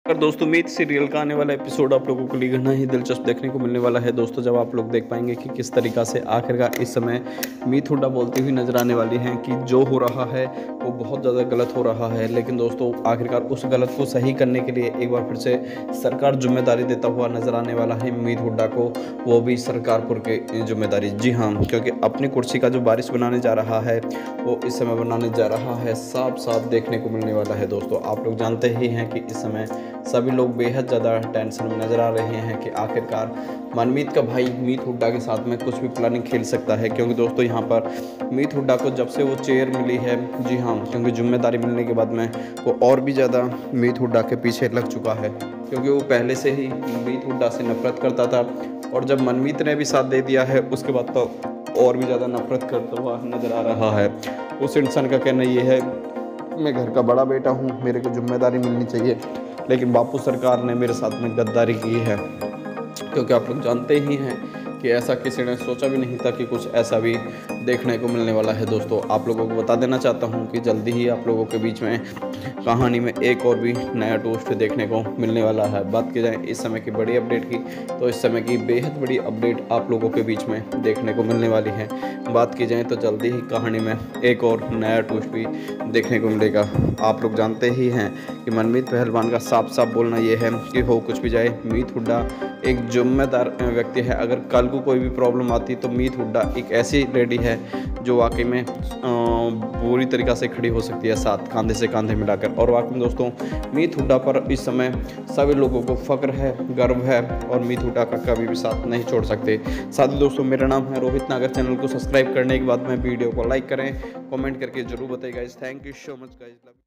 और दोस्तों मीत सीरियल का आने वाला एपिसोड आप लोगों के लिए घना ही दिलचस्प देखने को मिलने वाला है दोस्तों, जब आप लोग देख पाएंगे कि किस तरीक़ा से आखिरकार इस समय मीत हुड्डा बोलती हुई नजर आने वाली हैं कि जो हो रहा है वो बहुत ज़्यादा गलत हो रहा है। लेकिन दोस्तों आखिरकार उस गलत को सही करने के लिए एक बार फिर से सरकार जिम्मेदारी देता हुआ नजर आने वाला है मीत हुड्डा को, वो भी सरकारपुर के जिम्मेदारी। जी हाँ, क्योंकि अपनी कुर्सी का जो बारिश बनाने जा रहा है वो इस समय बनाने जा रहा है, साफ साफ देखने को मिलने वाला है। दोस्तों आप लोग जानते ही हैं कि इस समय सभी लोग बेहद ज़्यादा टेंशन में नज़र आ रहे हैं कि आखिरकार मनमीत का भाई मीत हुड्डा के साथ में कुछ भी प्लानिंग खेल सकता है। क्योंकि दोस्तों यहाँ पर मीत हुड्डा को जब से वो चेयर मिली है, जी हाँ, क्योंकि जिम्मेदारी मिलने के बाद में वो और भी ज़्यादा मीत हुड्डा के पीछे लग चुका है, क्योंकि वो पहले से ही मीत हुड्डा से नफरत करता था और जब मनमीत ने भी साथ दे दिया है उसके बाद तो और भी ज़्यादा नफरत करता हुआ नज़र आ रहा है। उस इंसान का कहना ये है, मैं घर का बड़ा बेटा हूँ, मेरे को जिम्मेदारी मिलनी चाहिए, लेकिन बापू सरकार ने मेरे साथ में गद्दारी की है। क्योंकि आप लोग जानते ही हैं कि ऐसा किसी ने सोचा भी नहीं था कि कुछ ऐसा भी देखने को मिलने वाला है। दोस्तों आप लोगों को बता देना चाहता हूं कि जल्दी ही आप लोगों के बीच में कहानी में एक और भी नया ट्विस्ट देखने को मिलने वाला है। बात की जाए इस समय की बड़ी अपडेट की, तो इस समय की बेहद बड़ी अपडेट आप लोगों के बीच में देखने को मिलने वाली है। बात की जाए तो जल्दी ही कहानी में एक और नया ट्विस्ट भी देखने को मिलेगा। आप लोग जानते ही हैं कि मनमीत पहलवान का साफ साफ बोलना यह है कि हो कुछ भी जाए, मीत हुड्डा एक जिम्मेदार व्यक्ति है। अगर कल को कोई भी प्रॉब्लम आती तो मीत हुड्डा एक ऐसी लेडी है जो वाकई में पूरी तरीक़ा से खड़ी हो सकती है, साथ कंधे से कंधे मिलाकर। और वाकई में दोस्तों मीत हुड्डा पर इस समय सभी लोगों को फ़ख्र है, गर्व है और मीत हुड्डा का कभी भी साथ नहीं छोड़ सकते। साथ ही दोस्तों मेरा नाम है रोहित नागर, चैनल को सब्सक्राइब करने के बाद में वीडियो को लाइक करें, कमेंट करके जरूर बताइए guys. Thank you so much guys.